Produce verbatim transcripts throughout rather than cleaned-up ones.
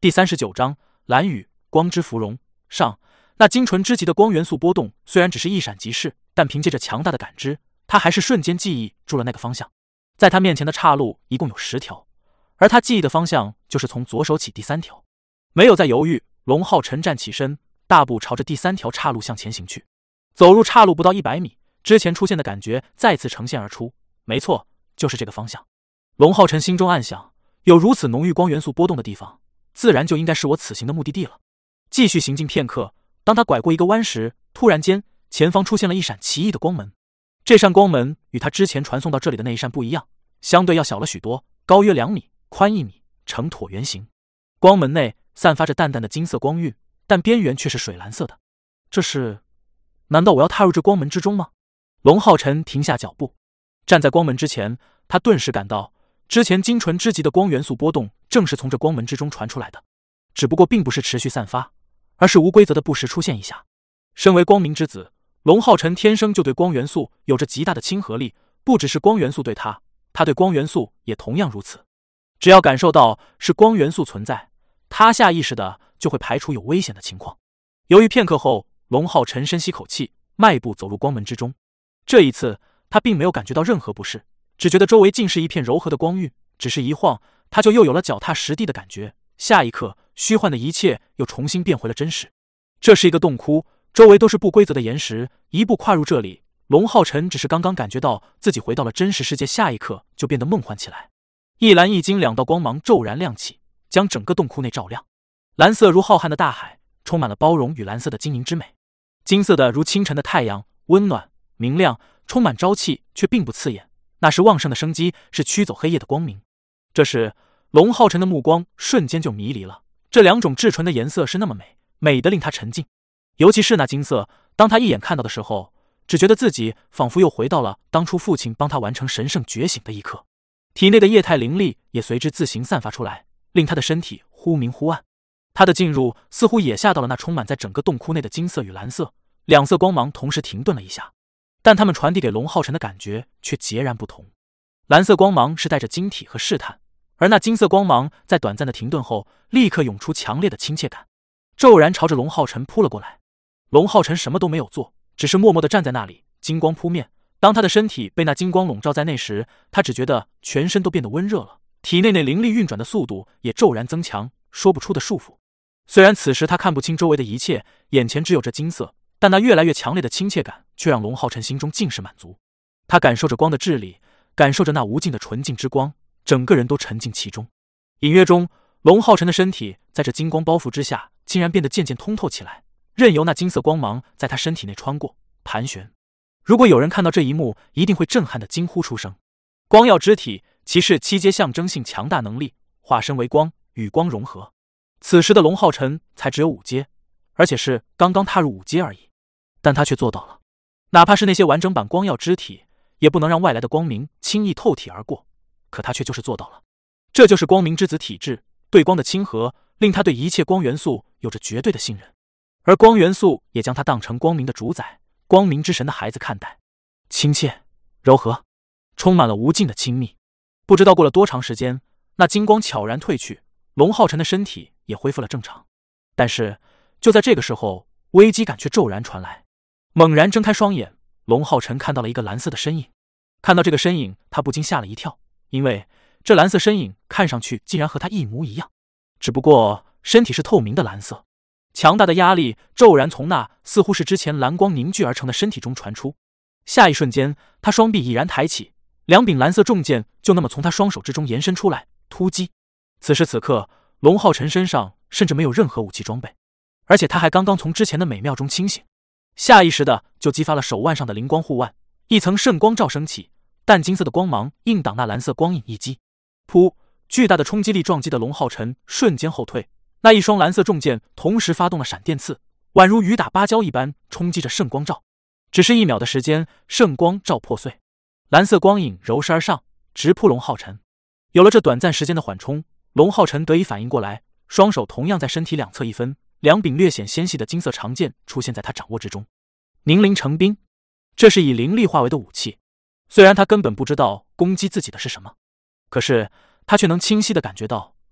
第三十九章蓝雨光之芙蓉上。那精纯之极的光元素波动虽然只是一闪即逝，但凭借着强大的感知，他还是瞬间记忆住了那个方向。在他面前的岔路一共有十条，而他记忆的方向就是从左手起第三条。没有再犹豫，龙浩辰站起身，大步朝着第三条岔路向前行去。走入岔路不到一百米，之前出现的感觉再次呈现而出。没错，就是这个方向。龙浩辰心中暗想，有如此浓郁光元素波动的地方，自然就应该是我此行的目的地了。继续行进片刻，当他拐过一个弯时，突然间前方出现了一闪奇异的光门。这扇光门与他之前传送到这里的那一扇不一样，相对要小了许多，高约两米，宽一米，呈椭圆形。光门内散发着淡淡的金色光晕，但边缘却是水蓝色的。这是……难道我要踏入这光门之中吗？龙浩辰停下脚步，站在光门之前，他顿时感到之前精纯之极的光元素波动正是从这光门之中传出来的，只不过并不是持续散发，而是无规则的不时出现一下。身为光明之子，龙浩辰天生就对光元素有着极大的亲和力，不只是光元素对他，他对光元素也同样如此。只要感受到是光元素存在，他下意识的就会排除有危险的情况。犹豫片刻后，龙浩辰深吸口气，迈步走入光门之中。这一次他并没有感觉到任何不适，只觉得周围尽是一片柔和的光晕，只是一晃，他就又有了脚踏实地的感觉。下一刻，虚幻的一切又重新变回了真实。这是一个洞窟，周围都是不规则的岩石。一步跨入这里，龙浩辰只是刚刚感觉到自己回到了真实世界，下一刻就变得梦幻起来。一蓝一金两道光芒骤然亮起，将整个洞窟内照亮。蓝色如浩瀚的大海，充满了包容与蓝色的晶莹之美；金色的如清晨的太阳，温暖明亮，充满朝气，却并不刺眼，那是旺盛的生机，是驱走黑夜的光明。这时龙浩辰的目光瞬间就迷离了，这两种至纯的颜色是那么美，美得令他沉浸。尤其是那金色，当他一眼看到的时候，只觉得自己仿佛又回到了当初父亲帮他完成神圣觉醒的一刻。体内的液态灵力也随之自行散发出来，令他的身体忽明忽暗。他的进入似乎也吓到了那充满在整个洞窟内的金色与蓝色，两色光芒同时停顿了一下，但他们传递给龙浩辰的感觉却截然不同。蓝色光芒是带着惊体和试探，而那金色光芒在短暂的停顿后，立刻涌出强烈的亲切感，骤然朝着龙浩辰扑了过来。龙浩辰什么都没有做，只是默默地站在那里，金光扑面。当他的身体被那金光笼罩在内时，他只觉得全身都变得温热了，体内那灵力运转的速度也骤然增强，说不出的束缚。虽然此时他看不清周围的一切，眼前只有这金色，但那越来越强烈的亲切感却让龙浩辰心中尽是满足。他感受着光的治理，感受着那无尽的纯净之光，整个人都沉浸其中。隐约中，龙浩辰的身体在这金光包覆之下，竟然变得渐渐通透起来，任由那金色光芒在他身体内穿过盘旋。如果有人看到这一幕，一定会震撼的惊呼出声。光耀之体，其是七阶象征性强大能力，化身为光，与光融合。此时的龙浩辰才只有五阶，而且是刚刚踏入五阶而已，但他却做到了。哪怕是那些完整版光耀之体，也不能让外来的光明轻易透体而过，可他却就是做到了。这就是光明之子体质，对光的亲和，令他对一切光元素有着绝对的信任，而光元素也将他当成光明的主宰，光明之神的孩子看待，亲切、柔和，充满了无尽的亲密。不知道过了多长时间，那金光悄然退去，龙浩辰的身体也恢复了正常。但是就在这个时候，危机感却骤然传来。猛然睁开双眼，龙浩辰看到了一个蓝色的身影。看到这个身影，他不禁吓了一跳，因为这蓝色身影看上去竟然和他一模一样，只不过身体是透明的蓝色。强大的压力骤然从那似乎是之前蓝光凝聚而成的身体中传出，下一瞬间，他双臂已然抬起，两柄蓝色重剑就那么从他双手之中延伸出来，突击。此时此刻，龙浩辰身上甚至没有任何武器装备，而且他还刚刚从之前的美妙中清醒，下意识的就激发了手腕上的灵光护腕，一层圣光照升起，淡金色的光芒硬挡那蓝色光影一击。噗！巨大的冲击力撞击的龙浩辰瞬间后退，那一双蓝色重剑同时发动了闪电刺，宛如雨打芭蕉一般冲击着圣光罩。只是一秒的时间，圣光罩破碎，蓝色光影柔势而上，直扑龙浩辰。有了这短暂时间的缓冲，龙浩辰得以反应过来，双手同样在身体两侧一分，两柄略显纤细的金色长剑出现在他掌握之中。凝灵成冰，这是以灵力化为的武器。虽然他根本不知道攻击自己的是什么，可是他却能清晰地感觉到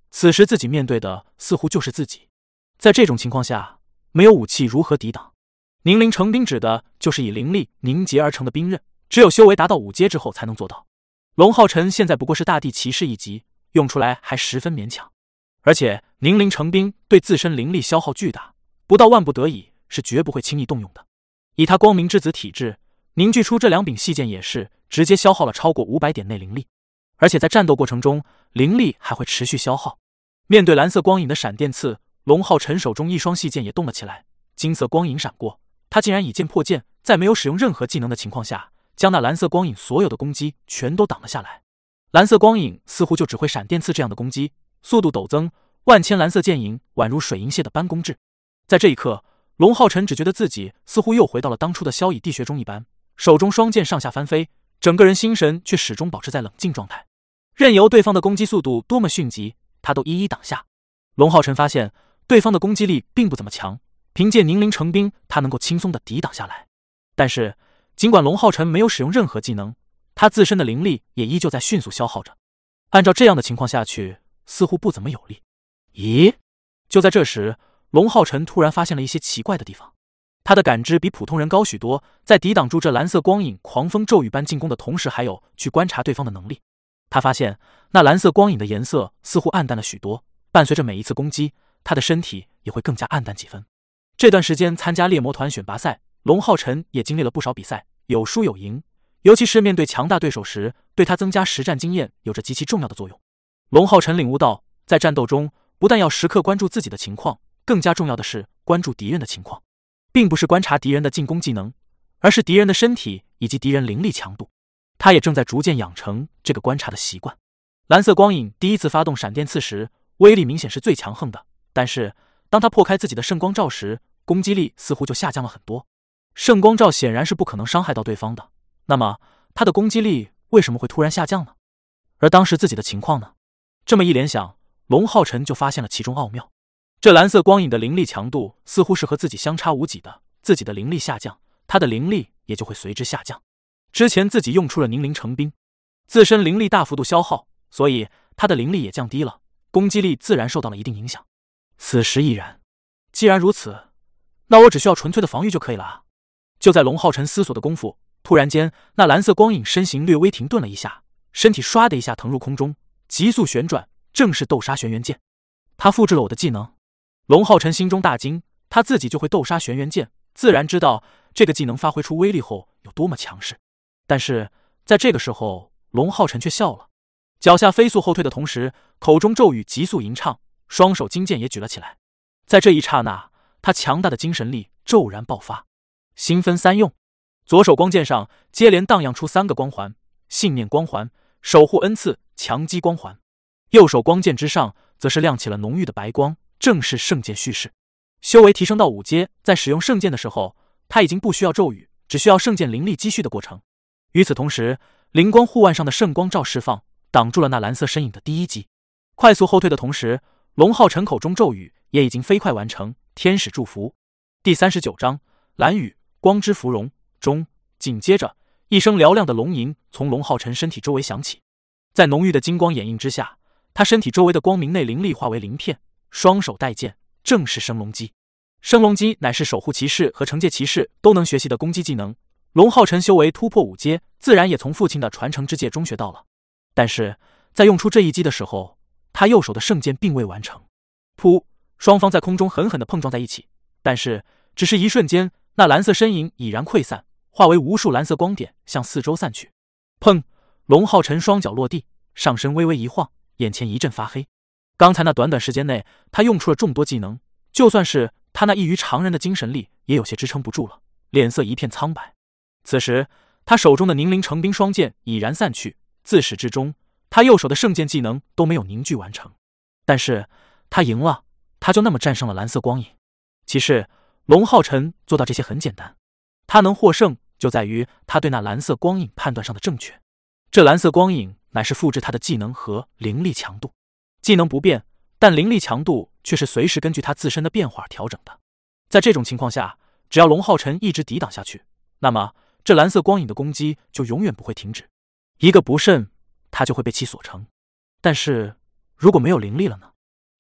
此时自己面对的似乎就是自己，在这种情况下，没有武器如何抵挡？凝灵成冰指的就是以灵力凝结而成的冰刃，只有修为达到五阶之后才能做到。龙浩辰现在不过是大地骑士一级，用出来还十分勉强。而且凝灵成冰对自身灵力消耗巨大，不到万不得已是绝不会轻易动用的。以他光明之子体质，凝聚出这两柄细剑也是直接消耗了超过五百点内灵力，而且在战斗过程中灵力还会持续消耗。面对蓝色光影的闪电刺，龙浩辰手中一双细剑也动了起来，金色光影闪过，他竟然以剑破剑，在没有使用任何技能的情况下，将那蓝色光影所有的攻击全都挡了下来。蓝色光影似乎就只会闪电刺这样的攻击，速度陡增，万千蓝色剑影宛如水银泻的般攻至。在这一刻，龙浩辰只觉得自己似乎又回到了当初的萧以地穴中一般，手中双剑上下翻飞，整个人心神却始终保持在冷静状态。任由对方的攻击速度多么迅疾，他都一一挡下。龙浩辰发现对方的攻击力并不怎么强，凭借凝灵成冰，他能够轻松地抵挡下来。但是尽管龙浩辰没有使用任何技能，他自身的灵力也依旧在迅速消耗着。按照这样的情况下去，似乎不怎么有利。咦？就在这时，龙浩辰突然发现了一些奇怪的地方。他的感知比普通人高许多，在抵挡住这蓝色光影狂风骤雨般进攻的同时，还有去观察对方的能力。他发现那蓝色光影的颜色似乎暗淡了许多，伴随着每一次攻击，他的身体也会更加暗淡几分。这段时间参加猎魔团选拔赛，龙浩辰也经历了不少比赛，有输有赢，尤其是面对强大对手时，对他增加实战经验有着极其重要的作用。龙浩辰领悟到，在战斗中不但要时刻关注自己的情况，更加重要的是关注敌人的情况，并不是观察敌人的进攻技能，而是敌人的身体以及敌人灵力强度。他也正在逐渐养成这个观察的习惯。蓝色光影第一次发动闪电刺时，威力明显是最强横的，但是当他破开自己的圣光罩时，攻击力似乎就下降了很多。圣光罩显然是不可能伤害到对方的，那么他的攻击力为什么会突然下降呢？而当时自己的情况呢？这么一联想，龙浩辰就发现了其中奥妙。这蓝色光影的灵力强度似乎是和自己相差无几的，自己的灵力下降，他的灵力也就会随之下降。之前自己用出了凝灵成冰，自身灵力大幅度消耗，所以他的灵力也降低了，攻击力自然受到了一定影响。此时亦然，既然如此，那我只需要纯粹的防御就可以了啊！就在龙浩辰思索的功夫，突然间那蓝色光影身形略微停顿了一下，身体唰的一下腾入空中，急速旋转，正是斗杀玄元剑。他复制了我的技能。龙浩辰心中大惊，他自己就会斗杀玄元剑，自然知道这个技能发挥出威力后有多么强势。但是在这个时候，龙浩辰却笑了，脚下飞速后退的同时，口中咒语急速吟唱，双手金剑也举了起来。在这一刹那，他强大的精神力骤然爆发，心分三用。左手光剑上接连荡漾出三个光环：信念光环、守护恩赐、强击光环。右手光剑之上则是亮起了浓郁的白光，正是圣剑蓄势。修为提升到五阶，在使用圣剑的时候，他已经不需要咒语，只需要圣剑灵力积蓄的过程。与此同时，灵光护腕上的圣光罩释放，挡住了那蓝色身影的第一击。快速后退的同时，龙浩辰口中咒语也已经飞快完成，天使祝福。第三十九章蓝雨光之芙蓉中，紧接着一声嘹亮的龙吟从龙浩辰身体周围响起，在浓郁的金光掩映之下，他身体周围的光明内灵力化为鳞片，双手带剑，正是升龙击。升龙击乃是守护骑士和惩戒骑士都能学习的攻击技能，龙浩辰修为突破五阶，自然也从父亲的传承之戒中学到了。但是在用出这一击的时候，他右手的圣剑并未完成。噗！双方在空中狠狠地碰撞在一起，但是只是一瞬间，那蓝色身影已然溃散，化为无数蓝色光点向四周散去。砰！龙浩辰双脚落地，上身微微一晃，眼前一阵发黑。刚才那短短时间内，他用出了众多技能，就算是他那异于常人的精神力，也有些支撑不住了，脸色一片苍白。此时他手中的凝灵成冰双剑已然散去，自始至终他右手的圣剑技能都没有凝聚完成。但是他赢了，他就那么战胜了蓝色光影。其实龙浩辰做到这些很简单，他能获胜就在于他对那蓝色光影判断上的正确。这蓝色光影乃是复制他的技能和灵力强度，技能不变，但灵力强度却是随时根据他自身的变化调整的。在这种情况下，只要龙浩辰一直抵挡下去，那么这蓝色光影的攻击就永远不会停止，一个不慎他就会被其所成。但是如果没有灵力了呢？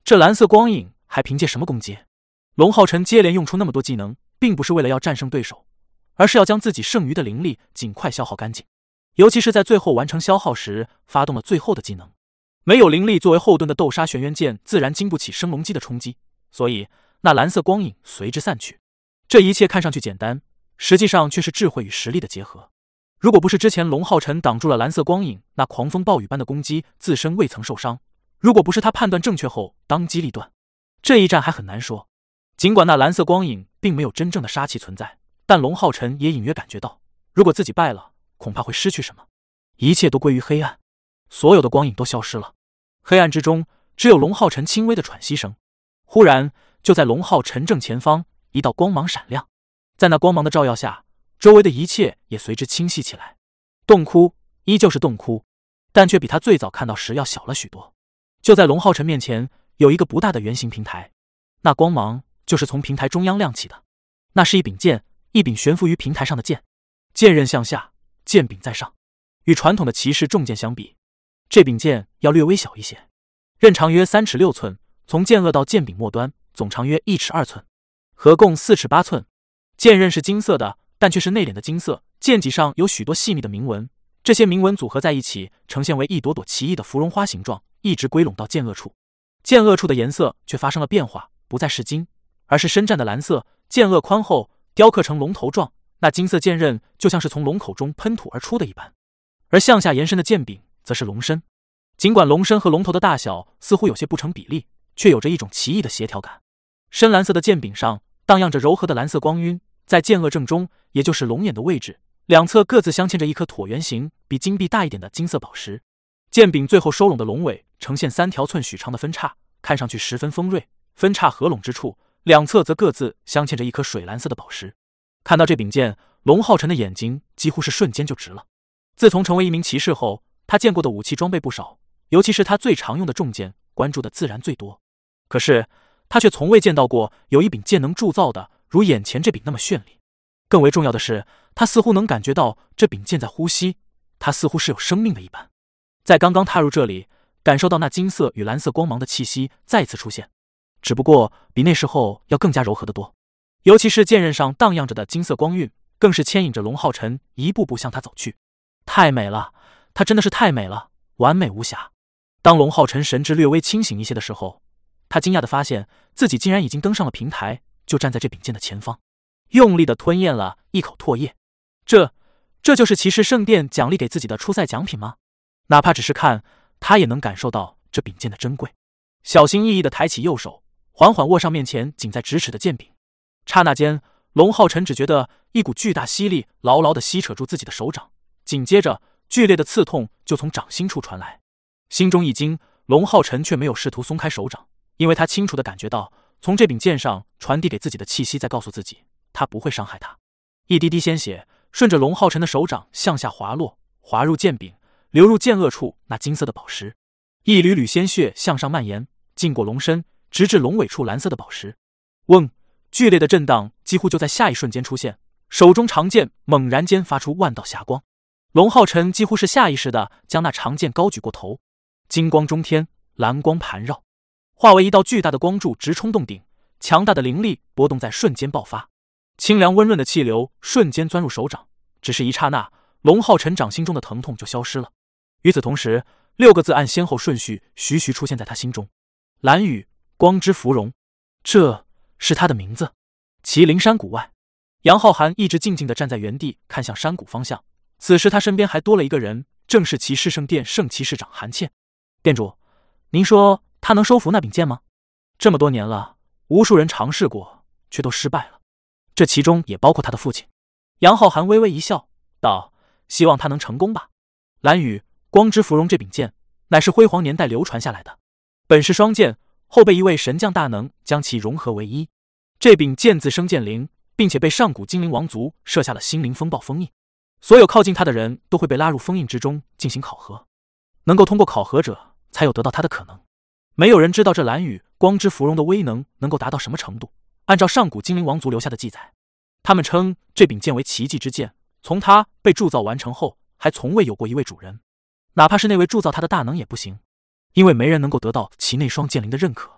这蓝色光影还凭借什么攻击？龙浩辰接连用出那么多技能，并不是为了要战胜对手，而是要将自己剩余的灵力尽快消耗干净。尤其是在最后完成消耗时，发动了最后的技能。没有灵力作为后盾的斗杀玄元剑自然经不起升龙击的冲击，所以那蓝色光影随之散去。这一切看上去简单，实际上却是智慧与实力的结合。如果不是之前龙浩辰挡住了蓝色光影那狂风暴雨般的攻击，自身未曾受伤，如果不是他判断正确后当机立断，这一战还很难说。尽管那蓝色光影并没有真正的杀气存在，但龙浩辰也隐约感觉到，如果自己败了，恐怕会失去什么。一切都归于黑暗，所有的光影都消失了。黑暗之中，只有龙浩辰轻微的喘息声。忽然，就在龙浩辰正前方，一道光芒闪亮，在那光芒的照耀下，周围的一切也随之清晰起来。洞窟依旧是洞窟，但却比他最早看到时要小了许多。就在龙浩辰面前，有一个不大的圆形平台，那光芒就是从平台中央亮起的。那是一柄剑，一柄悬浮于平台上的剑，剑刃向下，剑柄在上。与传统的骑士重剑相比，这柄剑要略微小一些，刃长约三尺六寸，从剑颚到剑柄末端总长约一尺二寸，合共四尺八寸。剑刃是金色的，但却是内敛的金色，剑脊上有许多细密的铭文，这些铭文组合在一起，呈现为一朵朵奇异的芙蓉花形状，一直归拢到剑颚处。剑颚处的颜色却发生了变化，不再是金，而是深湛的蓝色。剑颚宽厚，雕刻成龙头状，那金色剑刃就像是从龙口中喷吐而出的一般。而向下延伸的剑柄则是龙身，尽管龙身和龙头的大小似乎有些不成比例，却有着一种奇异的协调感。深蓝色的剑柄上荡漾着柔和的蓝色光晕，在剑颚正中，也就是龙眼的位置，两侧各自镶嵌着一颗椭圆形、比金币大一点的金色宝石。剑柄最后收拢的龙尾呈现三条寸许长的分叉，看上去十分锋锐。分叉合拢之处，两侧则各自镶嵌着一颗水蓝色的宝石。看到这柄剑，龙浩辰的眼睛几乎是瞬间就直了。自从成为一名骑士后，他见过的武器装备不少，尤其是他最常用的重剑，关注的自然最多。可是他却从未见到过有一柄剑能铸造的如眼前这柄那么绚丽。更为重要的是，他似乎能感觉到这柄剑在呼吸，它似乎是有生命的一般。在刚刚踏入这里，感受到那金色与蓝色光芒的气息再次出现，只不过比那时候要更加柔和得多。尤其是剑刃上荡漾着的金色光晕，更是牵引着龙浩辰一步步向他走去。太美了，它真的是太美了，完美无瑕。当龙浩辰神智略微清醒一些的时候，他惊讶地发现自己竟然已经登上了平台，就站在这柄剑的前方，用力地吞咽了一口唾液。这这就是骑士圣殿奖励给自己的出赛奖品吗？哪怕只是看，他也能感受到这柄剑的珍贵。小心翼翼地抬起右手，缓缓握上面前仅在咫尺的剑柄。刹那间，龙浩辰只觉得一股巨大吸力牢牢地吸扯住自己的手掌，紧接着剧烈的刺痛就从掌心处传来。心中一惊，龙浩辰却没有试图松开手掌，因为他清楚地感觉到从这柄剑上传递给自己的气息在告诉自己，他不会伤害他。一滴滴鲜血顺着龙浩辰的手掌向下滑落，滑入剑柄，流入剑颚处那金色的宝石。一缕缕鲜血向上蔓延，浸过龙身，直至龙尾处蓝色的宝石。嗡！剧烈的震荡几乎就在下一瞬间出现，手中长剑猛然间发出万道霞光。龙浩辰几乎是下意识地将那长剑高举过头，金光中天，蓝光盘绕，化为一道巨大的光柱直冲洞顶，强大的灵力波动在瞬间爆发，清凉温润的气流瞬间钻入手掌，只是一刹那，龙浩辰掌心中的疼痛就消失了。与此同时，六个字按先后顺序徐徐出现在他心中：蓝雨，光之芙蓉。这是他的名字。麒麟山谷外，杨浩涵一直静静地站在原地，看向山谷方向。此时他身边还多了一个人，正是骑士圣殿圣骑士长韩茜。店主，您说他能收服那柄剑吗？这么多年了，无数人尝试过，却都失败了，这其中也包括他的父亲。杨浩涵微微一笑，道：希望他能成功吧。蓝雨，光之芙蓉这柄剑乃是辉煌年代流传下来的，本是双剑，后被一位神将大能将其融合为一。这柄剑自生剑灵，并且被上古精灵王族设下了心灵风暴封印，所有靠近他的人都会被拉入封印之中进行考核，能够通过考核者才有得到他的可能。没有人知道这蓝雨光之芙蓉的威能能够达到什么程度。按照上古精灵王族留下的记载，他们称这柄剑为奇迹之剑，从它被铸造完成后，还从未有过一位主人，哪怕是那位铸造它的大能也不行，因为没人能够得到其内双剑灵的认可。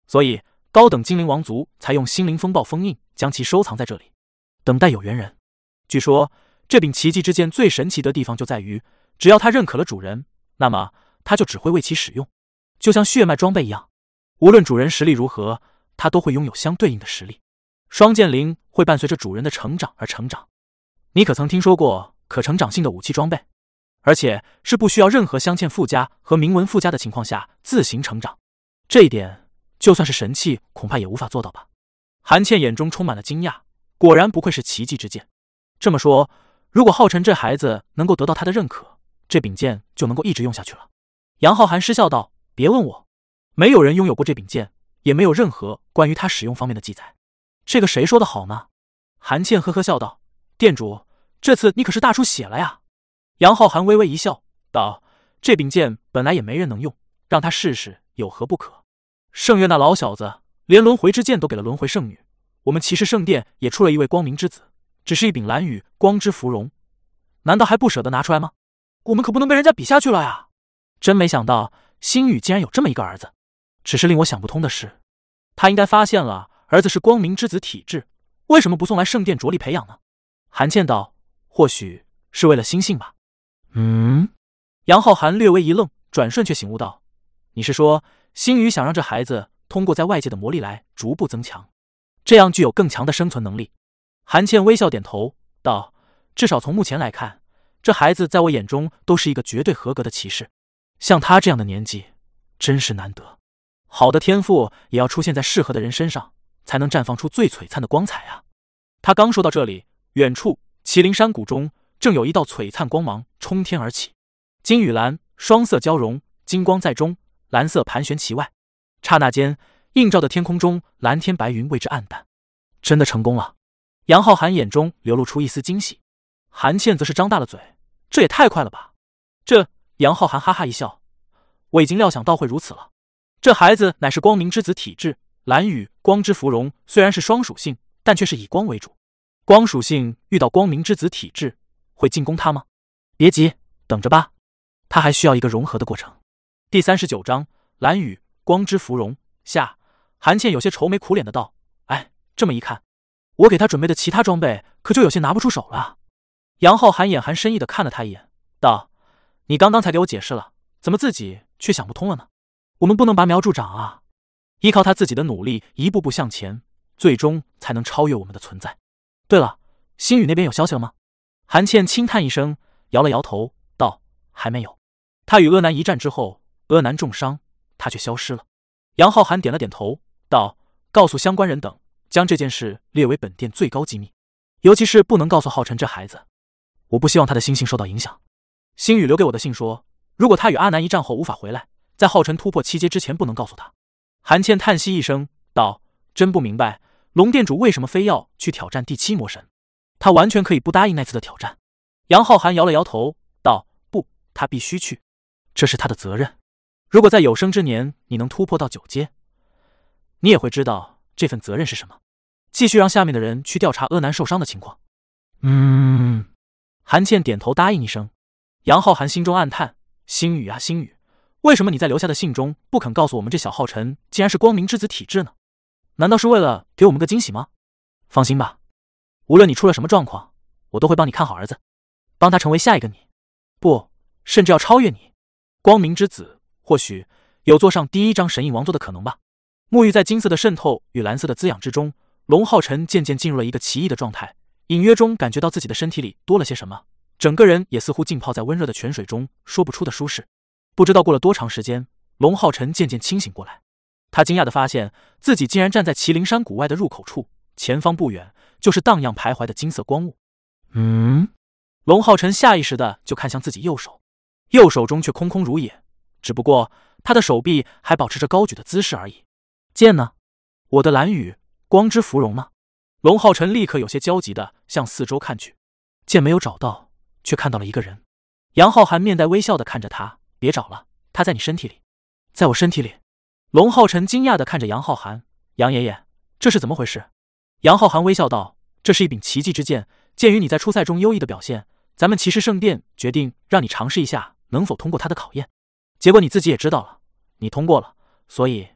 所以高等精灵王族才用心灵风暴封印将其收藏在这里，等待有缘人。据说这柄奇迹之剑最神奇的地方就在于，只要它认可了主人，那么它就只会为其使用，就像血脉装备一样，无论主人实力如何，它都会拥有相对应的实力。双剑灵会伴随着主人的成长而成长。你可曾听说过可成长性的武器装备？而且是不需要任何镶嵌附加和铭文附加的情况下自行成长，这一点就算是神器恐怕也无法做到吧。韩倩眼中充满了惊讶，果然不愧是奇迹之剑。这么说，如果浩辰这孩子能够得到他的认可，这柄剑就能够一直用下去了。杨浩涵失笑道，别问我，没有人拥有过这柄剑，也没有任何关于他使用方面的记载。这个谁说的好呢？韩倩呵呵笑道，店主，这次你可是大出血了呀。杨浩涵微微一笑道，这柄剑本来也没人能用，让他试试有何不可。圣月那老小子连轮回之剑都给了轮回圣女，我们骑士圣殿也出了一位光明之子，只是一柄蓝羽光之芙蓉，难道还不舍得拿出来吗？我们可不能被人家比下去了呀。真没想到星宇竟然有这么一个儿子，只是令我想不通的是，他应该发现了儿子是光明之子体质，为什么不送来圣殿着力培养呢？韩倩道，或许是为了心性吧。嗯，杨浩涵略微一愣，转瞬却醒悟道，你是说星宇想让这孩子通过在外界的魔力来逐步增强，这样具有更强的生存能力？韩倩微笑点头道，至少从目前来看，这孩子在我眼中都是一个绝对合格的骑士，像他这样的年纪真是难得，好的天赋也要出现在适合的人身上，才能绽放出最璀璨的光彩啊。他刚说到这里，远处麒麟山谷中正有一道璀璨光芒冲天而起，金与蓝双色交融，金光在中，蓝色盘旋其外，刹那间映照的天空中蓝天白云为之暗淡。真的成功了。杨浩涵眼中流露出一丝惊喜，韩倩则是张大了嘴，这也太快了吧。这杨浩涵哈哈一笑，我已经料想到会如此了，这孩子乃是光明之子体质，蓝羽光之芙蓉虽然是双属性，但却是以光为主，光属性遇到光明之子体质会进攻他吗？别急，等着吧，他还需要一个融合的过程。第三十九章蓝羽光之芙蓉下。韩倩有些愁眉苦脸的道，哎，这么一看，我给他准备的其他装备可就有些拿不出手了。杨浩涵眼含深意的看了他一眼，道，你刚刚才给我解释了，怎么自己却想不通了呢？我们不能拔苗助长啊，依靠他自己的努力一步步向前，最终才能超越我们的存在。对了，星宇那边有消息了吗？韩倩轻叹一声，摇了摇头道，还没有。他与阿南一战之后，阿南重伤，他却消失了。杨浩涵点了点头道，告诉相关人等，将这件事列为本店最高机密，尤其是不能告诉浩辰这孩子，我不希望他的心性受到影响。星宇留给我的信说，如果他与阿南一战后无法回来，在浩辰突破七阶之前不能告诉他。韩倩叹息一声道，真不明白龙店主为什么非要去挑战第七魔神，他完全可以不答应那次的挑战。杨浩涵摇了摇头道，不，他必须去，这是他的责任。如果在有生之年你能突破到九阶，你也会知道这份责任是什么，继续让下面的人去调查阿南受伤的情况。嗯，韩倩点头答应一声。杨浩涵心中暗叹，星宇啊星宇，为什么你在留下的信中不肯告诉我们这小浩辰竟然是光明之子体质呢？难道是为了给我们个惊喜吗？放心吧，无论你出了什么状况，我都会帮你看好儿子，帮他成为下一个你，不，甚至要超越你。光明之子或许有坐上第一张神印王座的可能吧。沐浴在金色的渗透与蓝色的滋养之中，龙浩辰渐渐进入了一个奇异的状态，隐约中感觉到自己的身体里多了些什么，整个人也似乎浸泡在温热的泉水中，说不出的舒适。不知道过了多长时间，龙浩辰渐渐清醒过来，他惊讶地发现自己竟然站在麒麟山谷外的入口处，前方不远就是荡漾徘徊的金色光雾。嗯，龙浩辰下意识地就看向自己右手，右手中却空空如也，只不过他的手臂还保持着高举的姿势而已。剑呢？我的蓝羽光之芙蓉呢？龙浩辰立刻有些焦急地向四周看去，剑没有找到，却看到了一个人。杨浩涵面带微笑地看着他，别找了，他在你身体里。在我身体里？龙浩辰惊讶地看着杨浩涵，杨爷爷，这是怎么回事？杨浩涵微笑道，这是一柄奇迹之剑，鉴于你在初赛中优异的表现，咱们骑士圣殿决定让你尝试一下能否通过他的考验。结果你自己也知道了，你通过了，所以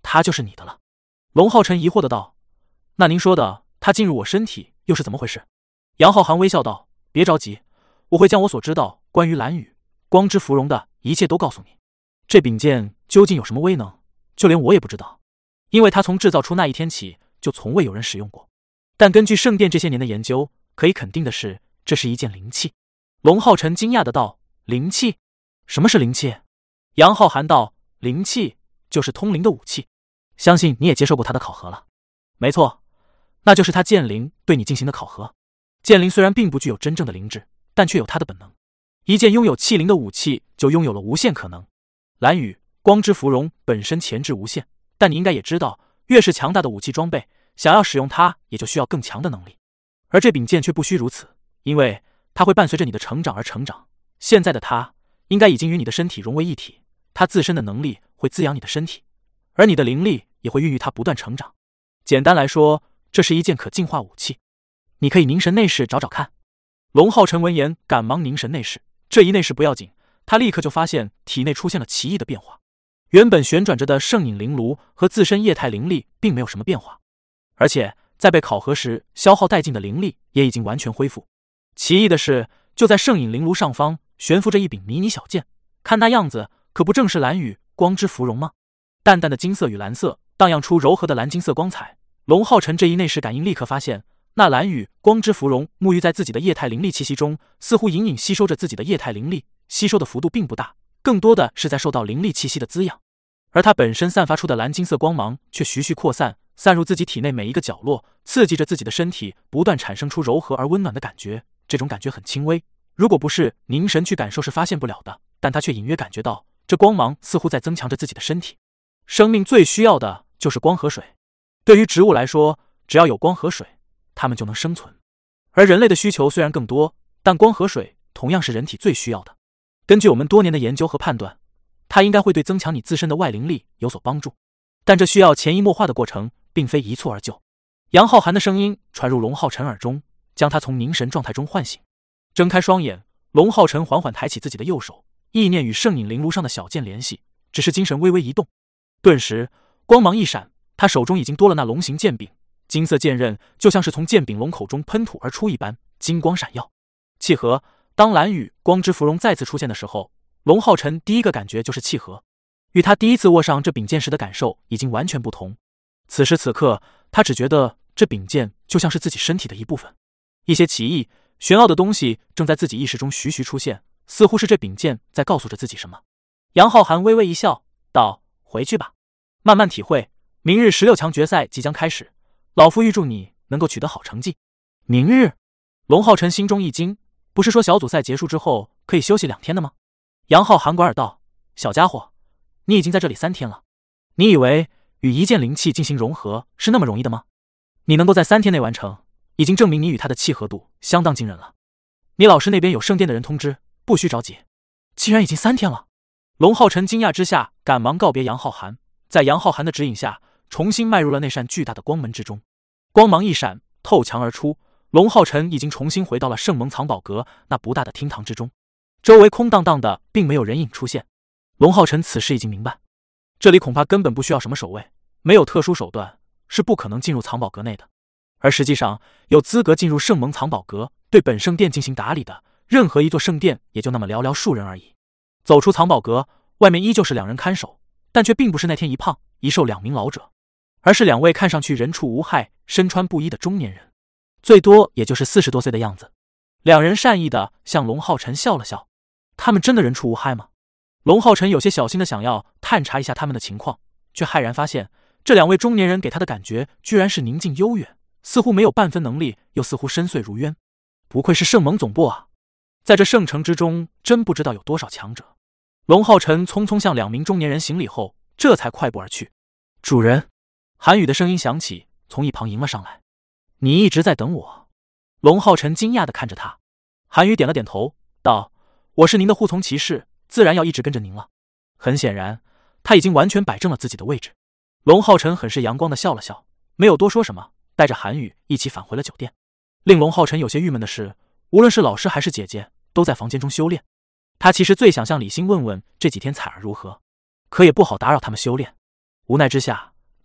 他就是你的了。龙浩辰疑惑的道：那您说的他进入我身体又是怎么回事？杨浩涵微笑道：别着急，我会将我所知道关于蓝雨、光之芙蓉的一切都告诉你。这柄剑究竟有什么威能，就连我也不知道，因为它从制造出那一天起就从未有人使用过。但根据圣殿这些年的研究，可以肯定的是，这是一件灵器。龙浩辰惊讶的道：灵器？什么是灵器？杨浩涵道：灵器就是通灵的武器，相信你也接受过他的考核了。没错，那就是他剑灵对你进行的考核。剑灵虽然并不具有真正的灵智，但却有他的本能。一件拥有器灵的武器就拥有了无限可能。蓝雨、光之芙蓉本身潜质无限，但你应该也知道，越是强大的武器装备，想要使用它也就需要更强的能力。而这柄剑却不需如此，因为它会伴随着你的成长而成长。现在的它应该已经与你的身体融为一体，它自身的能力会滋养你的身体，而你的灵力也会孕育它不断成长。简单来说，这是一件可进化武器。你可以凝神内视找找看。龙浩辰闻言赶忙凝神内视，这一内视不要紧，他立刻就发现体内出现了奇异的变化。原本旋转着的圣隐灵炉和自身液态灵力并没有什么变化，而且在被考核时消耗殆尽的灵力也已经完全恢复。奇异的是，就在圣隐灵炉上方悬浮着一柄迷你小剑，看那样子可不正是蓝雨、光之芙蓉吗？淡淡的金色与蓝色荡漾出柔和的蓝金色光彩。龙浩辰这一内视感应立刻发现，那蓝雨、光之芙蓉沐浴在自己的液态灵力气息中，似乎隐隐吸收着自己的液态灵力，吸收的幅度并不大，更多的是在受到灵力气息的滋养。而它本身散发出的蓝金色光芒却徐徐扩散，散入自己体内每一个角落，刺激着自己的身体，不断产生出柔和而温暖的感觉。这种感觉很轻微，如果不是凝神去感受是发现不了的，但他却隐约感觉到，这光芒似乎在增强着自己的身体。生命最需要的就是光和水，对于植物来说，只要有光和水，它们就能生存。而人类的需求虽然更多，但光和水同样是人体最需要的。根据我们多年的研究和判断，它应该会对增强你自身的外灵力有所帮助，但这需要潜移默化的过程，并非一蹴而就。杨浩涵的声音传入龙浩辰耳中，将他从凝神状态中唤醒。睁开双眼，龙浩辰缓缓抬起自己的右手，意念与圣隐灵炉上的小剑联系，只是精神微微一动，顿时光芒一闪，他手中已经多了那龙形剑柄，金色剑刃就像是从剑柄龙口中喷吐而出一般，金光闪耀。契合。当蓝雨、光之芙蓉再次出现的时候，龙浩辰第一个感觉就是契合，与他第一次握上这柄剑时的感受已经完全不同。此时此刻，他只觉得这柄剑就像是自己身体的一部分。一些奇异、玄奥的东西正在自己意识中徐徐出现，似乎是这柄剑在告诉着自己什么。杨浩涵微微一笑，道：回去吧，慢慢体会。明日十六强决赛即将开始，老夫预祝你能够取得好成绩。明日？龙浩辰心中一惊，不是说小组赛结束之后可以休息两天的吗？杨浩涵莞尔道：小家伙，你已经在这里三天了，你以为与一件灵气进行融合是那么容易的吗？你能够在三天内完成，已经证明你与它的契合度相当惊人了。你老师那边有圣殿的人通知，不需着急。既然已经三天了，龙浩辰惊讶之下赶忙告别杨浩涵，在杨浩涵的指引下重新迈入了那扇巨大的光门之中。光芒一闪，透墙而出，龙浩辰已经重新回到了圣盟藏宝阁那不大的厅堂之中，周围空荡荡的，并没有人影出现。龙浩辰此时已经明白，这里恐怕根本不需要什么守卫，没有特殊手段是不可能进入藏宝阁内的。而实际上，有资格进入圣盟藏宝阁对本圣殿进行打理的，任何一座圣殿也就那么寥寥数人而已。走出藏宝阁，外面依旧是两人看守，但却并不是那天一胖一瘦两名老者，而是两位看上去人畜无害、身穿布衣的中年人，最多也就是四十多岁的样子。两人善意的向龙浩辰笑了笑。他们真的人畜无害吗？龙浩辰有些小心的想要探查一下他们的情况，却骇然发现这两位中年人给他的感觉居然是宁静悠远，似乎没有半分能力，又似乎深邃如渊。不愧是圣盟总部啊，在这圣城之中真不知道有多少强者。龙浩辰匆匆向两名中年人行礼后，这才快步而去。主人，韩宇的声音响起，从一旁迎了上来。你一直在等我？龙浩辰惊讶地看着他。韩宇点了点头，道：我是您的护从骑士，自然要一直跟着您了。很显然，他已经完全摆正了自己的位置。龙浩辰很是阳光地笑了笑，没有多说什么，带着韩宇一起返回了酒店。令龙浩辰有些郁闷的是，无论是老师还是姐姐，都在房间中修炼。他其实最想向李欣问问这几天彩儿如何，可也不好打扰他们修炼。无奈之下，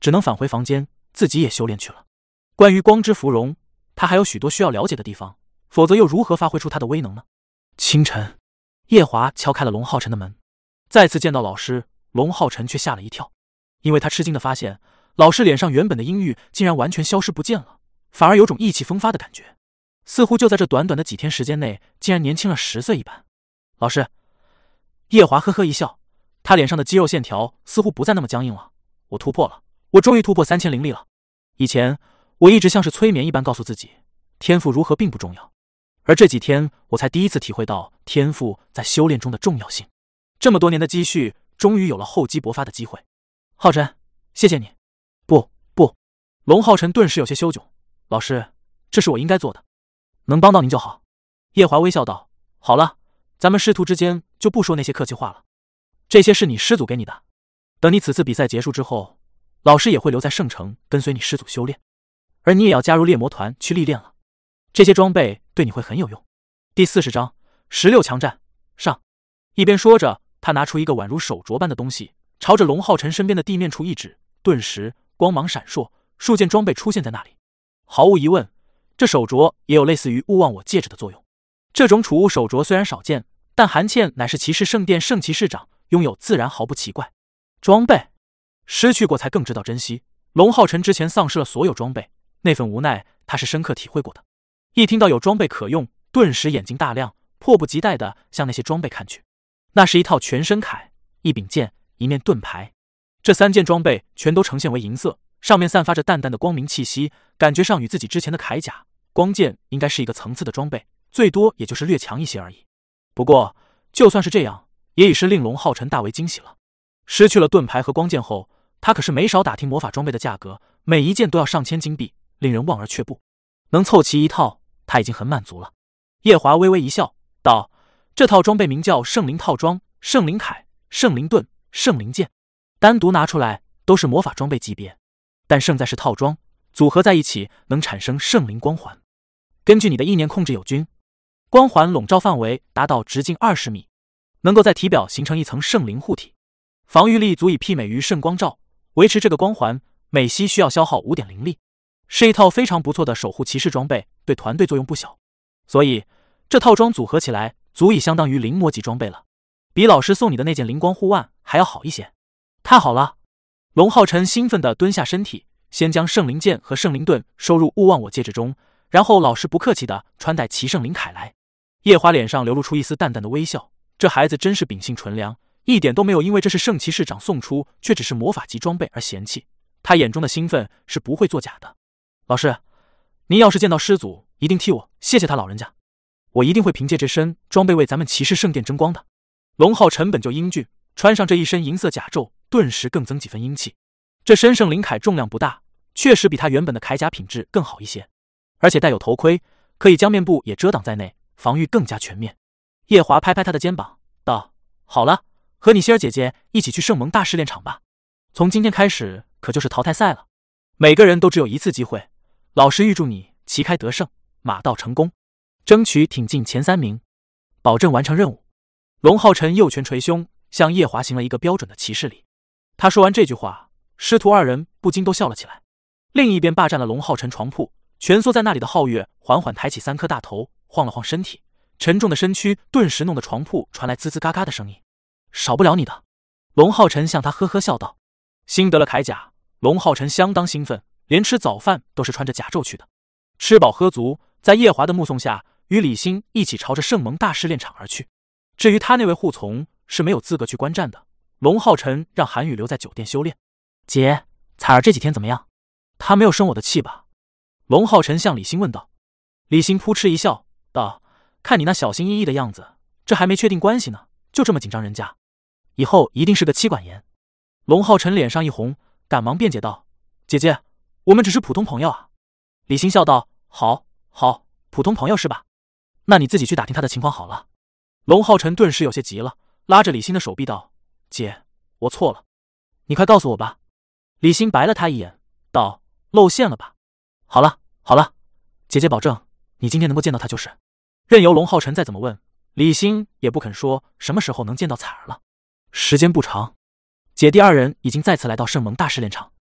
只能返回房间，自己也修炼去了。关于光之芙蓉，他还有许多需要了解的地方，否则又如何发挥出他的威能呢？清晨，叶华敲开了龙浩辰的门，再次见到老师，龙浩辰却吓了一跳，因为他吃惊地发现，老师脸上原本的阴郁竟然完全消失不见了，反而有种意气风发的感觉，似乎就在这短短的几天时间内，竟然年轻了十岁一般。老师，叶华呵呵一笑，他脸上的肌肉线条似乎不再那么僵硬了。我突破了，我终于突破三千灵力了。以前我一直像是催眠一般告诉自己，天赋如何并不重要，而这几天我才第一次体会到天赋在修炼中的重要性。这么多年的积蓄，终于有了厚积薄发的机会。浩辰，谢谢你。不不，龙浩辰顿时有些羞窘。老师，这是我应该做的，能帮到您就好。叶华微笑道：好了，咱们师徒之间就不说那些客气话了，这些是你师祖给你的，等你此次比赛结束之后，老师也会留在圣城跟随你师祖修炼，而你也要加入猎魔团去历练了，这些装备对你会很有用。第四十章十六强战上。一边说着，他拿出一个宛如手镯般的东西，朝着龙浩辰身边的地面处一指，顿时光芒闪烁，数件装备出现在那里。毫无疑问，这手镯也有类似于勿忘我戒指的作用。这种储物手镯虽然少见，但韩茜乃是骑士圣殿圣骑士长，拥有自然毫不奇怪。装备失去过才更知道珍惜，龙浩辰之前丧失了所有装备，那份无奈他是深刻体会过的。一听到有装备可用，顿时眼睛大亮，迫不及待地向那些装备看去。那是一套全身铠、一柄剑、一面盾牌，这三件装备全都呈现为银色，上面散发着淡淡的光明气息，感觉上与自己之前的铠甲、光剑应该是一个层次的装备，最多也就是略强一些而已。不过就算是这样，也已是令龙浩辰大为惊喜了。失去了盾牌和光剑后，他可是没少打听魔法装备的价格，每一件都要上千金币，令人望而却步。能凑齐一套，他已经很满足了。叶华微微一笑，道：这套装备名叫圣灵套装、圣灵铠、圣灵盾、圣灵剑，单独拿出来都是魔法装备级别，但胜在是套装，组合在一起能产生圣灵光环。根据你的意念控制友军，光环笼罩范围达到直径二十米，能够在体表形成一层圣灵护体，防御力足以媲美于圣光罩。维持这个光环，每息需要消耗五点灵力，是一套非常不错的守护骑士装备，对团队作用不小。所以这套装组合起来，足以相当于灵魔级装备了，比老师送你的那件灵光护腕还要好一些。太好了！龙浩辰兴奋地蹲下身体，先将圣灵剑和圣灵盾收入勿忘我戒指中，然后老师不客气地穿戴齐圣灵铠来。叶华脸上流露出一丝淡淡的微笑，这孩子真是秉性纯良，一点都没有因为这是圣骑士长送出却只是魔法级装备而嫌弃，他眼中的兴奋是不会作假的。老师，您要是见到师祖，一定替我谢谢他老人家，我一定会凭借这身装备为咱们骑士圣殿争光的。龙浩辰本就英俊，穿上这一身银色甲胄，顿时更增几分英气。这身圣灵铠重量不大，确实比他原本的铠甲品质更好一些，而且带有头盔，可以将面部也遮挡在内，防御更加全面。叶华拍拍他的肩膀，道：好了，和你希儿姐姐一起去圣盟大试炼场吧，从今天开始可就是淘汰赛了，每个人都只有一次机会，老师预祝你旗开得胜，马到成功，争取挺进前三名，保证完成任务。龙浩辰右拳捶胸，向叶华行了一个标准的骑士礼。他说完这句话，师徒二人不禁都笑了起来。另一边霸占了龙浩辰床铺，蜷缩在那里的皓月缓缓抬起三颗大头，晃了晃身体，沉重的身躯顿时弄得床铺传来滋滋嘎嘎的声音。少不了你的，龙浩辰向他呵呵笑道。新得了铠甲，龙浩辰相当兴奋，连吃早饭都是穿着甲胄去的。吃饱喝足，在叶华的目送下，与李欣一起朝着圣盟大试炼场而去。至于他那位护从是没有资格去观战的，龙浩辰让韩宇留在酒店修炼。姐，彩儿这几天怎么样？他没有生我的气吧？龙浩辰向李欣问道。李欣扑哧一笑，道：看你那小心翼翼的样子，这还没确定关系呢，就这么紧张人家，以后一定是个妻管严。龙浩辰脸上一红，赶忙辩解道：姐姐，我们只是普通朋友啊。李欣笑道：好好，普通朋友是吧？那你自己去打听他的情况好了。龙浩辰顿时有些急了，拉着李欣的手臂道：姐，我错了，你快告诉我吧。李欣白了他一眼，道：露馅了吧？好了好了，姐姐保证你今天能够见到他就是。任由龙浩辰再怎么问，李欣也不肯说什么时候能见到彩儿了。时间不长，姐弟二人已经再次来到圣盟大试炼场。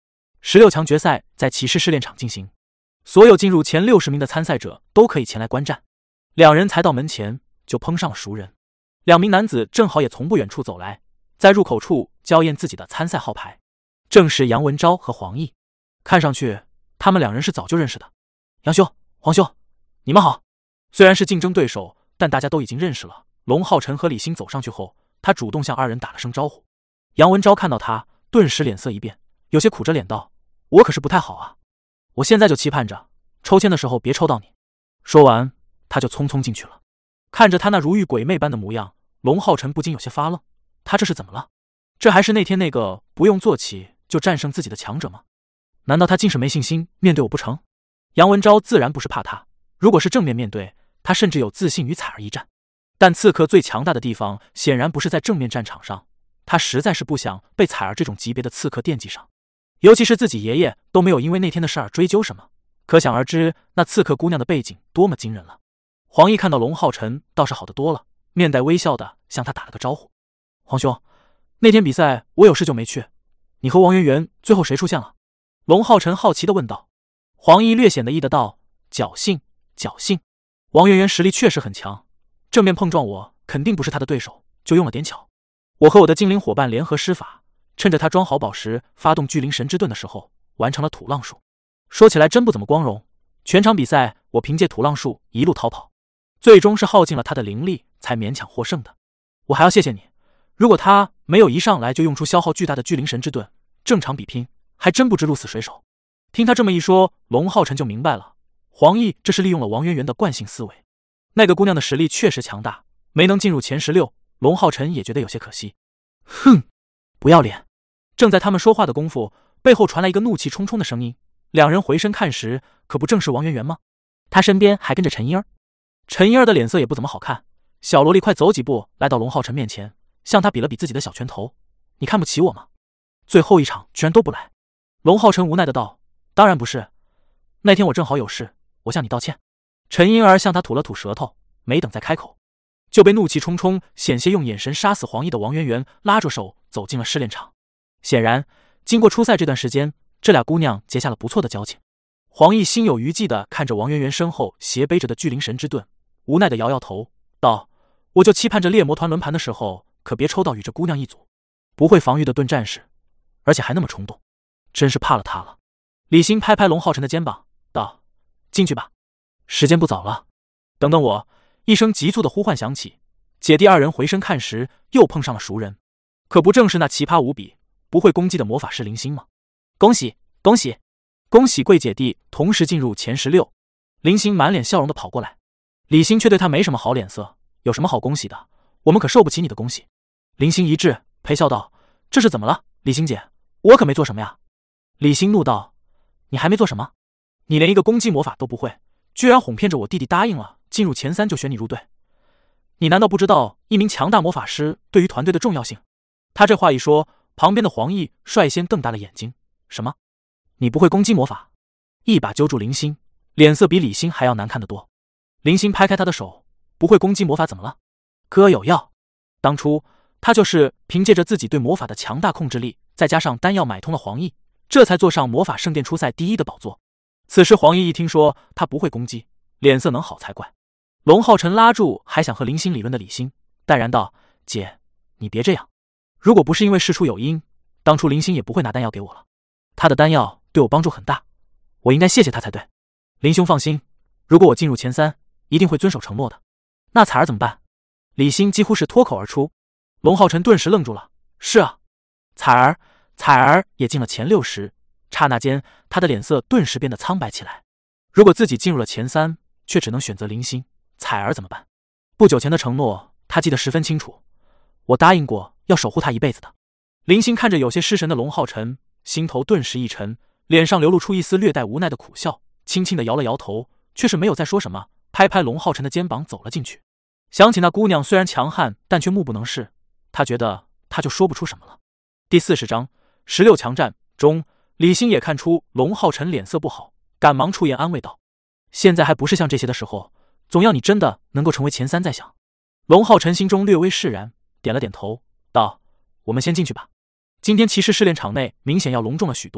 十六强决赛在骑士试炼场进行，所有进入前六十名的参赛者都可以前来观战。两人才到门前，就碰上了熟人。两名男子正好也从不远处走来，在入口处交验自己的参赛号牌，正是杨文昭和黄奕。看上去他们两人是早就认识的。杨兄、黄兄，你们好。虽然是竞争对手，但大家都已经认识了。龙浩辰和李欣走上去后，他主动向二人打了声招呼。杨文昭看到他，顿时脸色一变，有些苦着脸道：“我可是不太好啊，我现在就期盼着抽签的时候别抽到你。”说完，他就匆匆进去了。看着他那如遇鬼魅般的模样，龙浩辰不禁有些发愣，他这是怎么了？这还是那天那个不用做起就战胜自己的强者吗？难道他竟是没信心面对我不成？杨文昭自然不是怕他，如果是正面面对，他甚至有自信与彩儿一战。但刺客最强大的地方显然不是在正面战场上，他实在是不想被彩儿这种级别的刺客惦记上，尤其是自己爷爷都没有因为那天的事儿追究什么，可想而知那刺客姑娘的背景多么惊人了。黄奕看到龙浩辰倒是好得多了，面带微笑的向他打了个招呼：“黄兄，那天比赛我有事就没去，你和王媛媛最后谁出现了？”龙浩辰好奇的问道。黄奕略显得意的道：“侥幸，侥幸。王媛媛实力确实很强，正面碰撞我肯定不是她的对手，就用了点巧。我和我的精灵伙伴联合施法，趁着她装好宝石发动巨灵神之盾的时候，完成了土浪术。说起来真不怎么光荣，全场比赛我凭借土浪术一路逃跑，最终是耗尽了他的灵力才勉强获胜的。我还要谢谢你，如果他没有一上来就用出消耗巨大的巨灵神之盾，正常比拼还真不知鹿死谁手。”听他这么一说，龙浩辰就明白了，黄奕这是利用了王媛媛的惯性思维。那个姑娘的实力确实强大，没能进入前十六，龙浩辰也觉得有些可惜。哼，不要脸！正在他们说话的功夫，背后传来一个怒气冲冲的声音。两人回身看时，可不正是王媛媛吗？她身边还跟着陈英儿。陈英儿的脸色也不怎么好看，小萝莉快走几步来到龙浩辰面前，向他比了比自己的小拳头：“你看不起我吗？最后一场居然都不来。”龙浩辰无奈的道：“当然不是，那天我正好有事，我向你道歉。”陈英儿向他吐了吐舌头，没等再开口，就被怒气冲冲、险些用眼神杀死黄奕的王媛媛拉着手走进了试炼场。显然，经过初赛这段时间，这俩姑娘结下了不错的交情。黄奕心有余悸地看着王媛媛身后斜背着的巨灵神之盾，无奈地摇摇头，道：“我就期盼着猎魔团轮盘的时候，可别抽到与这姑娘一组，不会防御的盾战士，而且还那么冲动，真是怕了她了。”李欣拍拍龙浩辰的肩膀，道：“进去吧，时间不早了。”等等我！一声急促的呼唤响起，姐弟二人回身看时，又碰上了熟人，可不正是那奇葩无比、不会攻击的魔法师林欣吗？恭喜恭喜恭喜贵姐弟同时进入前十六！林欣满脸笑容的跑过来，李欣却对他没什么好脸色，有什么好恭喜的？我们可受不起你的恭喜。林欣一滞，陪笑道：“这是怎么了，李欣姐？我可没做什么呀。”李欣怒道：“你还没做什么？你连一个攻击魔法都不会，居然哄骗着我弟弟答应了进入前三就选你入队，你难道不知道一名强大魔法师对于团队的重要性？”他这话一说，旁边的黄奕率先瞪大了眼睛：“什么？你不会攻击魔法？”一把揪住林欣，脸色比李欣还要难看得多。林欣拍开他的手：“不会攻击魔法怎么了？哥有药。当初他就是凭借着自己对魔法的强大控制力，再加上丹药买通了黄奕，这才坐上魔法圣殿初赛第一的宝座。”此时黄奕一听说他不会攻击，脸色能好才怪。龙浩辰拉住还想和林欣理论的李欣，淡然道：“姐，你别这样，如果不是因为事出有因，当初林欣也不会拿丹药给我了。他的丹药对我帮助很大，我应该谢谢他才对。林兄放心，如果我进入前三，一定会遵守承诺的。那彩儿怎么办？”李欣几乎是脱口而出。龙浩辰顿时愣住了：“是啊，彩儿，彩儿也进了前六十。”刹那间，他的脸色顿时变得苍白起来。如果自己进入了前三，却只能选择林欣、彩儿怎么办？不久前的承诺，他记得十分清楚，我答应过要守护他一辈子的。林欣看着有些失神的龙浩辰，心头顿时一沉，脸上流露出一丝略带无奈的苦笑，轻轻地摇了摇头，却是没有再说什么，拍拍龙浩辰的肩膀走了进去。想起那姑娘虽然强悍，但却目不能视，他觉得他就说不出什么了。第四十章十六强战中，李欣也看出龙浩辰脸色不好，赶忙出言安慰道：“现在还不是像这些的时候，总要你真的能够成为前三再想。”龙浩辰心中略微释然，点了点头，道：“我们先进去吧。今天骑士试炼场内明显要隆重了许多，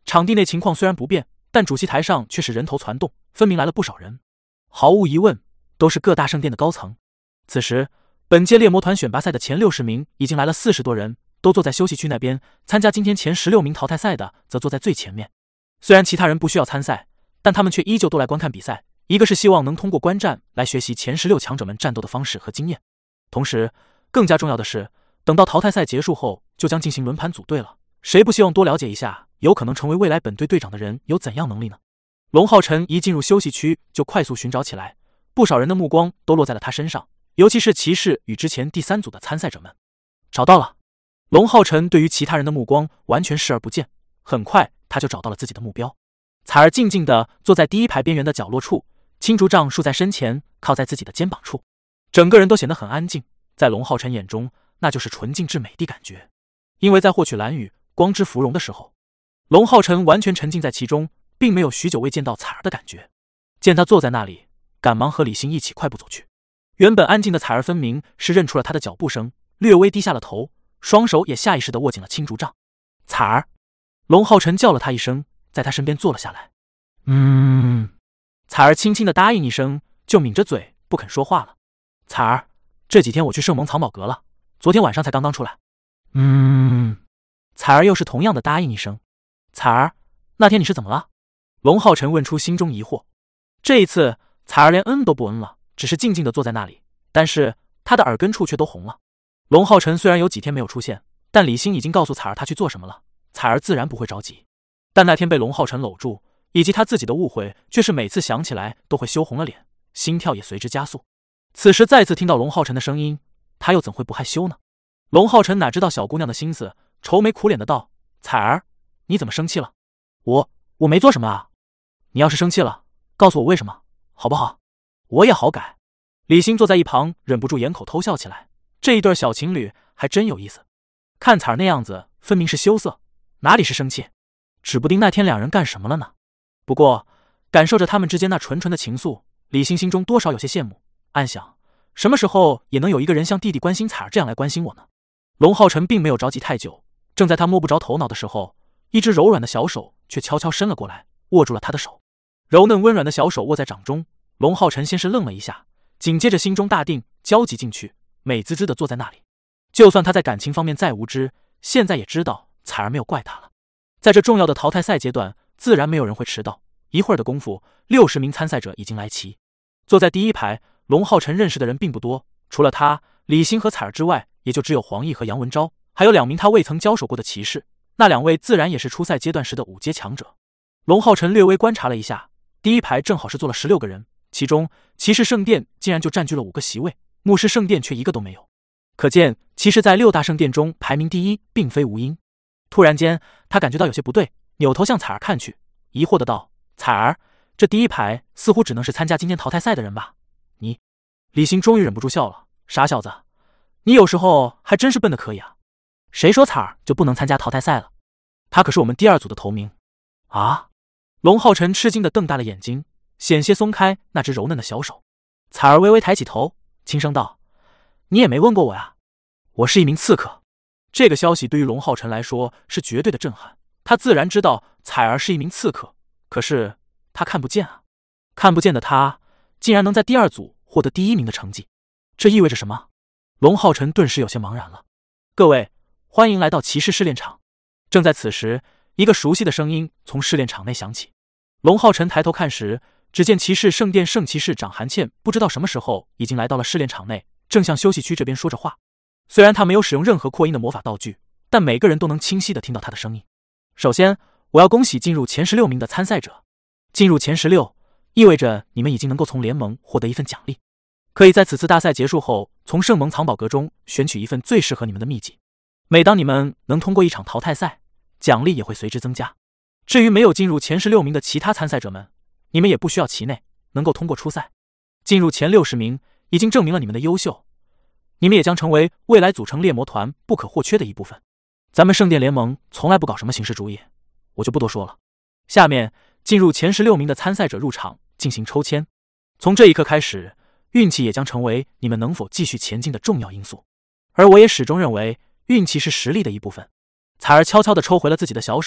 场地内情况虽然不变，但主席台上却是人头攒动，分明来了不少人。毫无疑问，都是各大圣殿的高层。此时，本届猎魔团选拔赛的前六十名已经来了四十多人，都坐在休息区那边。参加今天前十六名淘汰赛的则坐在最前面。虽然其他人不需要参赛，但他们却依旧都来观看比赛。一个是希望能通过观战来学习前十六强者们战斗的方式和经验，同时更加重要的是，等到淘汰赛结束后，就将进行轮盘组队了。谁不希望多了解一下有可能成为未来本队队长的人有怎样能力呢？龙浩辰一进入休息区就快速寻找起来，不少人的目光都落在了他身上，尤其是骑士与之前第三组的参赛者们。找到了。龙浩辰对于其他人的目光完全视而不见，很快他就找到了自己的目标。彩儿静静地坐在第一排边缘的角落处，青竹杖竖在身前，靠在自己的肩膀处，整个人都显得很安静。在龙浩辰眼中，那就是纯净至美的感觉。因为在获取蓝羽光之芙蓉的时候，龙浩辰完全沉浸在其中，并没有许久未见到彩儿的感觉。见他坐在那里，赶忙和李欣一起快步走去。原本安静的彩儿分明是认出了他的脚步声，略微低下了头，双手也下意识地握紧了青竹杖。彩儿，龙浩辰叫了他一声，在他身边坐了下来。嗯，彩儿轻轻地答应一声，就抿着嘴不肯说话了。彩儿，这几天我去圣蒙藏宝阁了，昨天晚上才刚刚出来。嗯，彩儿又是同样的答应一声。彩儿，那天你是怎么了？龙浩辰问出心中疑惑。这一次，彩儿连嗯都不嗯了，只是静静地坐在那里，但是他的耳根处却都红了。龙浩辰虽然有几天没有出现，但李欣已经告诉彩儿他去做什么了，彩儿自然不会着急。但那天被龙浩辰搂住，以及他自己的误会，却是每次想起来都会羞红了脸，心跳也随之加速。此时再次听到龙浩辰的声音，他又怎会不害羞呢？龙浩辰哪知道小姑娘的心思，愁眉苦脸的道：彩儿，你怎么生气了？我我没做什么啊。你要是生气了，告诉我为什么，好不好？我也好改。李欣坐在一旁，忍不住掩口偷笑起来。这一对小情侣还真有意思。看彩儿那样子，分明是羞涩，哪里是生气？指不定那天两人干什么了呢。不过感受着他们之间那纯纯的情愫，李欣心中多少有些羡慕，暗想什么时候也能有一个人像弟弟关心彩儿这样来关心我呢？龙浩辰并没有着急太久，正在他摸不着头脑的时候，一只柔软的小手却悄悄伸了过来，握住了他的手。柔嫩温软的小手握在掌中，龙浩辰先是愣了一下，紧接着心中大定，焦急进去，美滋滋地坐在那里。就算他在感情方面再无知，现在也知道彩儿没有怪他了。在这重要的淘汰赛阶段，自然没有人会迟到。一会儿的功夫，六十名参赛者已经来齐。坐在第一排，龙浩辰认识的人并不多，除了他、李欣和彩儿之外，也就只有黄奕和杨文昭，还有两名他未曾交手过的骑士。那两位自然也是初赛阶段时的五阶强者。龙浩辰略微观察了一下，第一排正好是坐了十六个人，其中骑士圣殿竟然就占据了五个席位，牧师圣殿却一个都没有。可见骑士在六大圣殿中排名第一并非无因。突然间，他感觉到有些不对，扭头向彩儿看去，疑惑的道：彩儿，这第一排似乎只能是参加今天淘汰赛的人吧？你……李欣终于忍不住笑了，傻小子，你有时候还真是笨的可以啊。谁说彩儿就不能参加淘汰赛了？他可是我们第二组的头名啊！龙浩辰吃惊的瞪大了眼睛，险些松开那只柔嫩的小手。彩儿微微抬起头，轻声道：你也没问过我呀。我是一名刺客。这个消息对于龙浩辰来说是绝对的震撼，他自然知道彩儿是一名刺客，可是他看不见啊。看不见的他竟然能在第二组获得第一名的成绩，这意味着什么？龙浩辰顿时有些茫然了。各位，欢迎来到骑士试炼场。正在此时，一个熟悉的声音从试炼场内响起。龙浩辰抬头看时，只见骑士圣殿圣骑士长韩茜不知道什么时候已经来到了试炼场内，正向休息区这边说着话。虽然他没有使用任何扩音的魔法道具，但每个人都能清晰地听到他的声音。首先，我要恭喜进入前十六名的参赛者。进入前十六，意味着你们已经能够从联盟获得一份奖励，可以在此次大赛结束后，从圣蒙藏宝阁中选取一份最适合你们的秘籍。每当你们能通过一场淘汰赛，奖励也会随之增加。至于没有进入前十六名的其他参赛者们，你们也不需要其内，能够通过初赛。进入前六十名，已经证明了你们的优秀。你们也将成为未来组成猎魔团不可或缺的一部分。咱们圣殿联盟从来不搞什么形式主义，我就不多说了。下面进入前十六名的参赛者入场进行抽签，从这一刻开始，运气也将成为你们能否继续前进的重要因素。而我也始终认为，运气是实力的一部分。彩儿悄悄地抽回了自己的小手，